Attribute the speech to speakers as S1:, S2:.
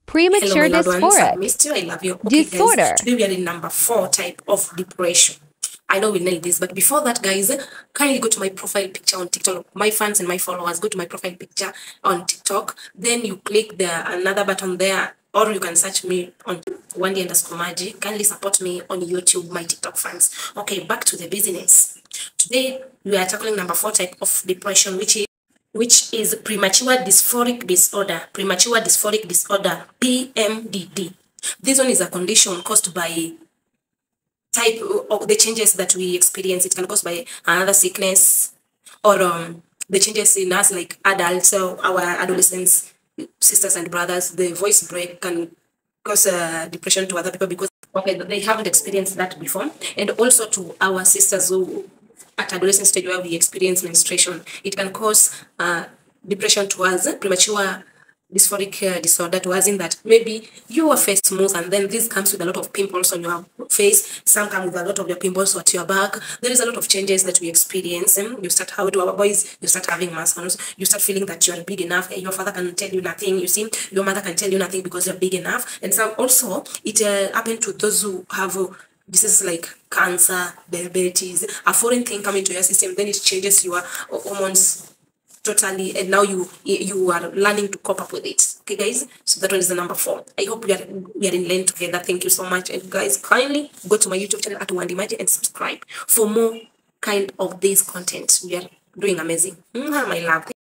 S1: Hello, my
S2: Premature
S1: loved ones. I've
S2: dysphoric
S1: missed you. I love you. Okay, guys.
S2: disorder.
S1: Today we are in number 4 type of depression. I know we nailed this, but before that, guys, kindly go to my profile picture on TikTok. My fans and my followers, go to my profile picture on TikTok. Then you click the another button there, or you can search me on Wandy_Maji. Kindly support me on YouTube, my TikTok fans. Okay, back to the business. Today we are tackling number 4 type of depression, which is premature dysphoric disorder. Premature dysphoric disorder, PMDD. This one is a condition caused by type of the changes that we experience. It can cause by another sickness or the changes in us like adults or our adolescents, sisters and brothers. The voice break can cause depression to other people because they haven't experienced that before. And also to our sisters who at adolescent stage where we experience menstruation, it can cause depression to us, premature dysphoric disorder to us, in that maybe your face smooth and then this comes with a lot of pimples on your face. Some come with a lot of your pimples at your back. There is a lot of changes that we experience. You start, how do our boys, you start having muscles, you start feeling that you are big enough. Your father can tell you nothing, you see, your mother can tell you nothing because you're big enough. And some also it happened to those who have diseases like cancer, diabetes, a foreign thing coming to your system, then it changes your hormones totally, and now you are learning to cope up with it. Okay, guys, so that one is the number 4. I hope we are in lane together. Thank you so much. And guys, kindly go to my YouTube channel at Wandy_Maji and subscribe for more kind of this content. We are doing amazing. My love.